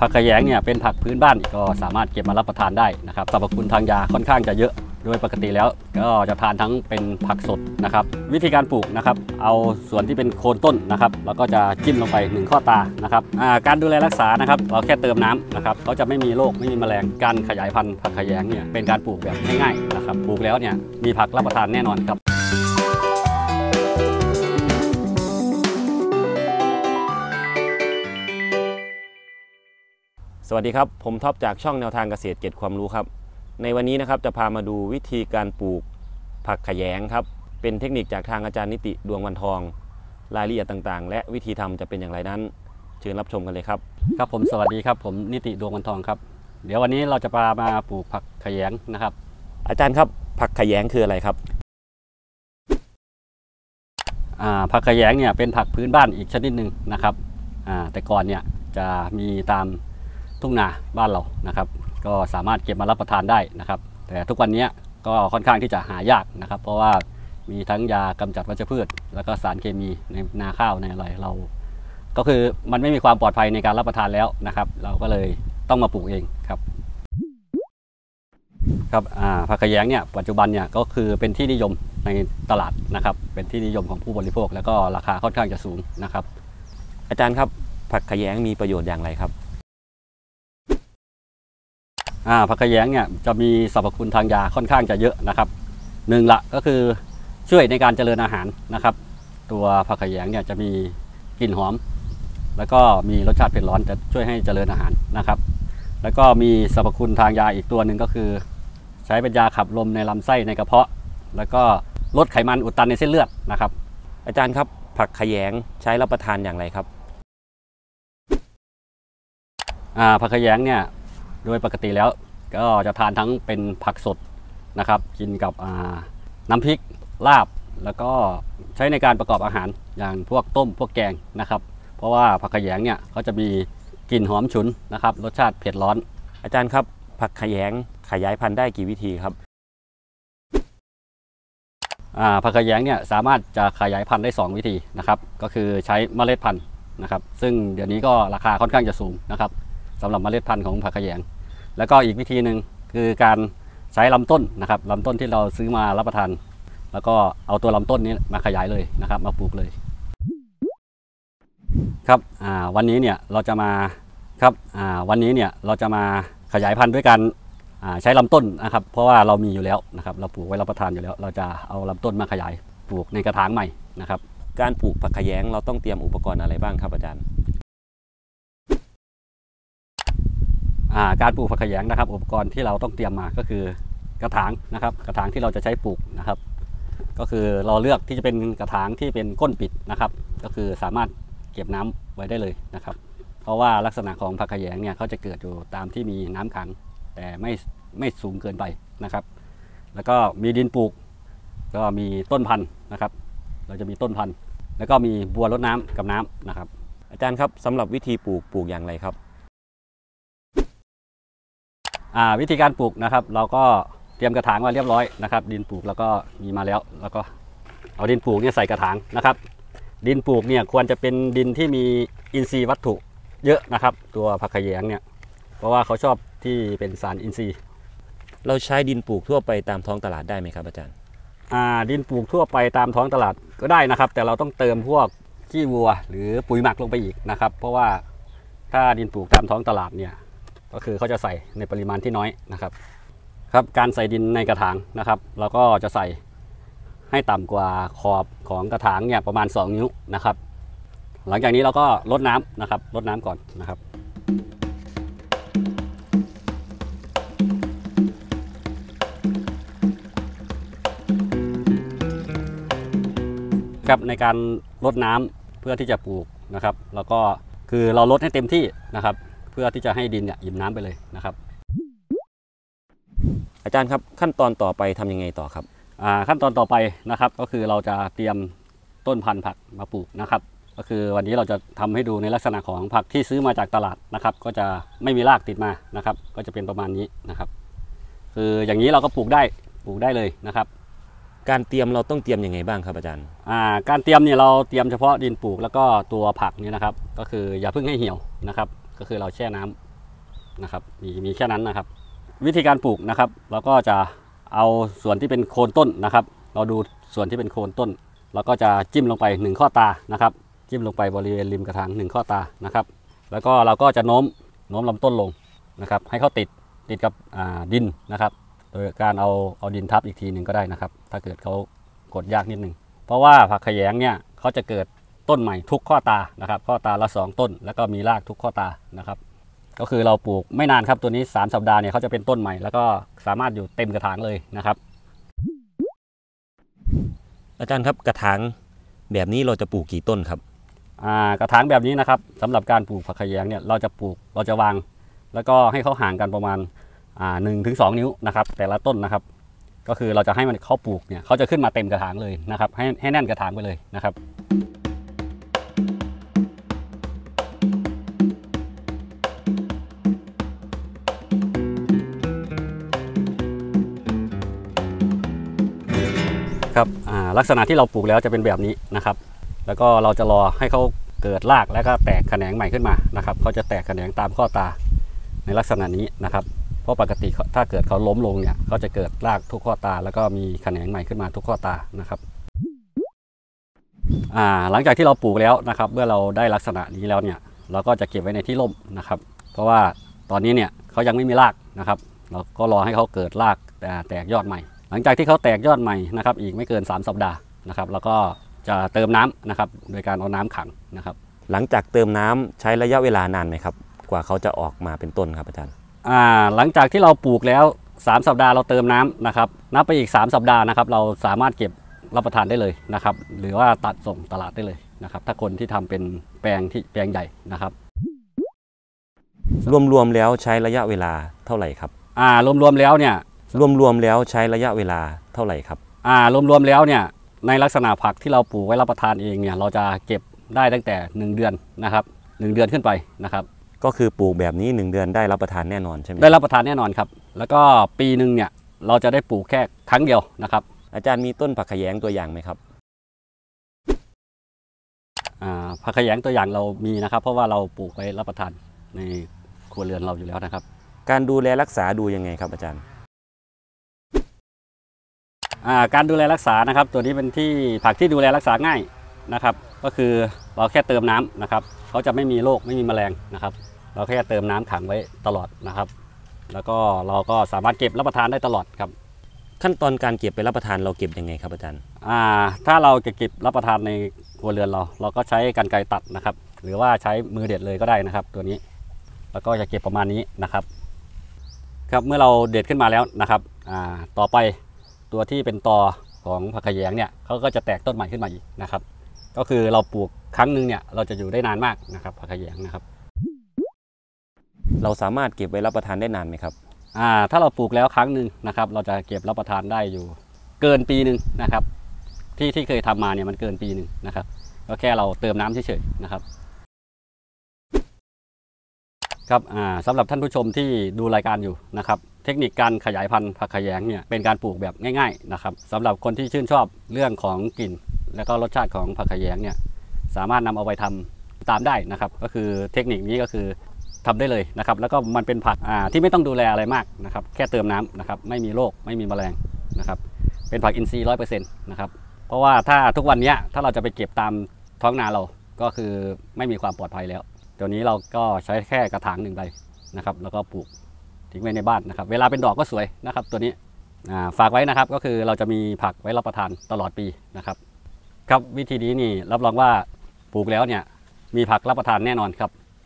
ผักขยงเนี่ยเป็นผักพื้นบ้านก็สามารถเก็บมารับประทานได้นะครับสรรพคุณทางยาค่อนข้างจะเยอะโดยปกติแล้วก็จะทานทั้งเป็นผักสดนะครับวิธีการปลูกนะครับเอาส่วนที่เป็นโคนต้นนะครับแล้วก็จะจิ้มลงไป1ข้อตานะครับการดูแลรักษานะครับเราแค่เติมน้ำนะครับเขาจะไม่มีโรคไม่มีแมลงการขยายพันธุ์ผักขยงเนี่ยเป็นการปลูกแบบง่ายๆนะครับปลูกแล้วเนี่ยมีผักรับประทานแน่นอนครับสวัสดีครับผมท็อปจากช่องแนวทางเกษตรเก็บความรู้ครับในวันนี้นะครับจะพามาดูวิธีการปลูกผักขยงครับเป็นเทคนิคจากทางอาจารย์นิติดวงวันทองรายละเอียดต่างๆและวิธีทำจะเป็นอย่างไรนั้นเชิญรับชมกันเลยครับครับผมสวัสดีครับผมนิติดวงวันทองครับเดี๋ยววันนี้เราจะมาปลูกผักขยงนะครับอาจารย์ครับผักขยงคืออะไรครับผักขยงเนี่ยเป็นผักพื้นบ้านอีกชนิดหนึ่งนะครับแต่ก่อนเนี่ยจะมีตามทุ่งนาบ้านเรานะครับก็สามารถเก็บมารับประทานได้นะครับแต่ทุกวันนี้ก็ค่อนข้างที่จะหายากนะครับเพราะว่ามีทั้งยากำจัดวัชพืชแล้วก็สารเคมีในนาข้าวในอะไรเราก็คือมันไม่มีความปลอดภัยในการรับประทานแล้วนะครับเราก็เลยต้องมาปลูกเองครับผักขยงเนี่ยปัจจุบันเนี่ยก็คือเป็นที่นิยมในตลาดนะครับเป็นที่นิยมของผู้บริโภคแล้วก็ราคาค่อนข้างจะสูงนะครับอาจารย์ครับผักขยงมีประโยชน์อย่างไรครับผักขยงเนี่ยจะมีสรรพคุณทางยาค่อนข้างจะเยอะนะครับหนึ่งละก็คือช่วยในการเจริญอาหารนะครับตัวผักขยงเนี่ยจะมีกลิ่นหอมแล้วก็มีรสชาติเผ็ดร้อนจะช่วยให้เจริญอาหารนะครับแล้วก็มีสรรพคุณทางยาอีกตัวหนึ่งก็คือใช้เป็นยาขับลมในลำไส้ในกระเพาะแล้วก็ลดไขมันอุดตันในเส้นเลือดนะครับอาจารย์ครับผักขยงใช้รับประทานอย่างไรครับผักขยงเนี่ยโดยปกติแล้วก็จะทานทั้งเป็นผักสดนะครับกินกับน้ำพริกลาบแล้วก็ใช้ในการประกอบอาหารอย่างพวกต้มพวกแกงนะครับเพราะว่าผักขยงเนี่ยเขาจะมีกลิ่นหอมฉุนนะครับรสชาติเผ็ดร้อนอาจารย์ครับผักขยงขยายพันธุ์ได้กี่วิธีครับผักขยงเนี่ยสามารถจะขยายพันธุ์ได้2วิธีนะครับก็คือใช้เมล็ดพันธุ์นะครับซึ่งเดี๋ยวนี้ก็ราคาค่อนข้างจะสูงนะครับสำหรับเมล็ดพันธุ์ของผักขยงแล้วก็อีกวิธีหนึ่งคือการใช้ลำต้นนะครับลำต้นที่เราซื้อมารับประทานแล้วก็เอาตัวลำต้นนี้มาขยายเลยนะครับมาปลูกเลยครับวันนี้เนี่ยเราจะมาขยายพันธุ์ด้วยการใช้ลำต้นนะครับเพราะว่าเรามีอยู่แล้วนะครับเราปลูกไว้รับประทานอยู่แล้วเราจะเอาลำต้นมาขยายปลูกในกระถางใหม่นะครับการปลูกผักขยงเราต้องเตรียมอุปกรณ์อะไรบ้างครับอาจารย์การปลูกผักขยงนะครับอุปกรณ์ที่เราต้องเตรียมมาก็คือกระถางนะครับกระถางที่เราจะใช้ปลูกนะครับก็คือเราเลือกที่จะเป็นกระถางที่เป็นก้นปิดนะครับก็คือสามารถเก็บน้ำไว้ได้เลยนะครับเพราะว่าลักษณะของผักขยงเนี่ยเขาจะเกิดอยู่ตามที่มีน้ำขังแต่ไม่สูงเกินไปนะครับแล้วก็มีดินปลูกก็มีต้นพันธุ์นะครับเราจะมีต้นพันธุ์แล้วก็มีบัวรดน้ำกับน้ำนะครับอาจารย์ครับสำหรับวิธีปลูกอย่างไรครับวิธีการปลูกนะครับเราก็เตรียมกระถางมาเรียบร้อยนะครับดินปลูกแล้วก็มีมาแล้วก็เอาดินปลูกเนี่ยใส่กระถางนะครับดินปลูกเนี่ยควรจะเป็นดินที่มีอินทรีย์วัตถุเยอะนะครับตัวผักขยงเนี่ยเพราะว่าเขาชอบที่เป็นสารอินทรีย์เราใช้ดินปลูกทั่วไปตามท้องตลาดได้ไหมครับอาจารย์ดินปลูกทั่วไปตามท้องตลาดก็ได้นะครับแต่เราต้องเติมพวกขี้วัวหรือปุ๋ยหมักลงไปอีกนะครับเพราะว่าถ้าดินปลูกตามท้องตลาดเนี่ยก็คือเขาจะใส่ในปริมาณที่น้อยนะครับการใส่ดินในกระถางนะครับเราก็จะใส่ให้ต่ำกว่าขอบของกระถางเนี่ยประมาณ2 นิ้วนะครับหลังจากนี้เราก็รดน้ำนะครับรดน้ำก่อนนะครับในการรดน้ำเพื่อที่จะปลูกนะครับแล้วก็คือเรารดให้เต็มที่นะครับเพื่อที่จะให้ดินเนี่ยอิ่มน้ำไปเลยนะครับอาจารย์ครับขั้นตอนต่อไปทำยังไงต่อครับขั้นตอนต่อไปนะครับก็คือเราจะเตรียมต้นพันธุ์ผักมาปลูกนะครับก็คือวันนี้เราจะทำให้ดูในลักษณะของผักที่ซื้อมาจากตลาดนะครับก็จะไม่มีรากติดมานะครับก็จะเป็นประมาณนี้นะครับคืออย่างนี้เราก็ปลูกได้เลยนะครับการเตรียมเราต้องเตรียมยังไงบ้างครับอาจารย์การเตรียมเนี่ยเราเตรียมเฉพาะดินปลูกแล้วก็ตัวผักนี่นะครับก็คืออย่าเพิ่งให้เหี่ยวนะครับก็คือเราแช่น้นะครับมีแค่นั้นนะครับวิธีการปลูกนะครับเราก็จะเอาส่วนที่เป็นโคนต้นนะครับเราดูส่วนที่เป็นโคนต้นเราก็จะจิ้มลงไป1ข้อตานะครับจิ้มลงไปบริเวณริมกระถาง1ข้อตานะครับแล้วก็เราก็จะโน้มลำต้นลงนะครับให้เขาติดกับดินนะครับโดยการเอาดินทับอีกทีหนึ่งก็ได้นะครับถ้าเกิดเขากดยากนิดนึงเพราะว่าผักขยงเนี่ยเขาจะเกิดต้นใหม่ทุกข้อตานะครับข้อตาละ2ต้นแล้วก็มีรากทุกข้อตานะครับก็คือเราปลูกไม่นานครับตัวนี้3 สัปดาห์เนี่ยเขาจะเป็นต้นใหม่แล้วก็สามารถอยู่เต็มกระถางเลยนะครับอาจารย์ครับกระถางแบบนี้เราจะปลูกกี่ต้นครับกระถางแบบนี้นะครับสำหรับการปลูกผักขยงเนี่ยเราจะวางแล้วก็ให้เขาห่างกันประมาณ1-2 นิ้วนะครับแต่ละต้นนะครับก็คือเราจะให้มันเขาปลูกเนี่ยเขาจะขึ้นมาเต็มกระถางเลยนะครับให้แน่นกระถางไปเลยนะครับครับลักษณะที่เราปลูกแล้วจะเป็นแบบนี้นะครับแล้วก็เราจะรอให้เขาเกิดรากแล้วก็แตกแขนงใหม่ขึ้นมานะครับเขาจะแตกแขนงตามข้อตาในลักษณะนี้นะครับเพราะปกติถ้าเกิดเขาล้มลงเนี่ยเขาจะเกิดรากทุกข้อตาแล้วก็มีแขนงใหม่ขึ้นมาทุกข้อตานะครับหลังจากที่เราปลูกแล้วนะครับเมื่อเราได้ลักษณะนี้แล้วเนี่ยเราก็จะเก็บไว้ในที่ร่มนะครับเพราะว่าตอนนี้เนี่ยเขายังไม่มีรากนะครับเราก็รอให้เขาเกิดรากแตกยอดใหม่หลังจากที่เขาแตกยอดใหม่นะครับอีกไม่เกิน3 สัปดาห์นะครับแล้วก็จะเติมน้ำนะครับโดยการเอาน้ำขังนะครับหลังจากเติมน้ำใช้ระยะเวลานานไหมครับกว่าเขาจะออกมาเป็นต้นครับอาจารย์หลังจากที่เราปลูกแล้ว3 สัปดาห์เราเติมน้ำนะครับนับไปอีก3 สัปดาห์นะครับเราสามารถเก็บรับประทานได้เลยนะครับหรือว่าตัดส่งตลาดได้เลยนะครับถ้าคนที่ทำเป็นแปลงใหญ่นะครับรวมๆแล้วใช้ระยะเวลาเท่าไหร่ครับรวมๆแล้วเนี่ยรวมๆแล้วใช้ระยะเวลาเท่าไหร่ครับรวมๆแล้วเนี่ยในลักษณะผักที่เราปลูกไว้รับประทานเองเนี่ยเราจะเก็บได้ตั้งแต่1 เดือนนะครับ1 เดือนขึ้นไปนะครับก็คือปลูกแบบนี้1 เดือนได้รับประทานแน่นอนใช่ไหมได้รับประทานแน่นอนครับแล้วก็ปีหนึ่งเนี่ยเราจะได้ปลูกแค่ครั้งเดียวนะครับอาจารย์มีต้นผักขยงตัวอย่างไหมครับผักขยงตัวอย่างเรามีนะครับเพราะว่าเราปลูกไว้รับประทานในครัวเรือนเราอยู่แล้วนะครับการดูแลรักษาดูยังไงครับอาจารย์การดูแลรักษานะครับตัวนี้เป็นที่ผักที่ดูแลรักษาง่ายนะครับก็คือเราแค่เติมน้ำนะครับเขาจะไม่มีโรคไม่มีแมลงนะครับเราแค่เติมน้ำขังไว้ตลอดนะครับแล้วก็เราก็สามารถเก็บรับประทานได้ตลอดครับขั้นตอนการเก็บไปรับประทานเราเก็บยังไงครับอาจารย์ถ้าเราจะเก็บรับประทานในครัวเรือนเราก็ใช้กรรไกรตัดนะครับหรือว่าใช้มือเด็ดเลยก็ได้นะครับตัวนี้แล้วก็จะเก็บประมาณนี้นะครับครับเมื่อเราเด็ดขึ้นมาแล้วนะครับต่อไปตัวที่เป็นตอของผักขยงเนี่ยเขาก็จะแตกต้นใหม่ขึ้นมาอีกนะครับก็คือเราปลูกครั้งหนึ่งเนี่ยเราจะอยู่ได้นานมากนะครับผักขยงนะครับเราสามารถเก็บไว้รับประทานได้นานไหมครับถ้าเราปลูกแล้วครั้งหนึ่งนะครับเราจะเก็บรับประทานได้อยู่เกินปีหนึ่งนะครับที่เคยทำมาเนี่ยมันเกินปีหนึ่งนะครับก็แค่เราเติมน้ำเฉยๆนะครับครับสำหรับท่านผู้ชมที่ดูรายการอยู่นะครับเทคนิคการขยายพันธุ์ผักขยงเนี่ยเป็นการปลูกแบบง่ายๆนะครับสำหรับคนที่ชื่นชอบเรื่องของกลิ่นและก็รสชาติของผักขยงเนี่ยสามารถนำเอาไปทำตามได้นะครับก็คือเทคนิคนี้ก็คือทำได้เลยนะครับแล้วก็มันเป็นผักที่ไม่ต้องดูแลอะไรมากนะครับแค่เติมน้ำนะครับไม่มีโรคไม่มีแมลงนะครับเป็นผักอินทรีย์ 100% นะครับเพราะว่าถ้าทุกวันนี้ถ้าเราจะไปเก็บตามท้องนาเราก็คือไม่มีความปลอดภัยแล้วตัวนี้เราก็ใช้แค่กระถาง1 ใบนะครับแล้วก็ปลูกทิ้งไว้ในบ้านนะครับเวลาเป็นดอกก็สวยนะครับตัวนี้ฝากไว้นะครับก็คือเราจะมีผักไว้รับประทานตลอดปีนะครับครับวิธีนี้นี่รับรองว่าปลูกแล้วเนี่ยมีผักรับประทานแน่นอนครับ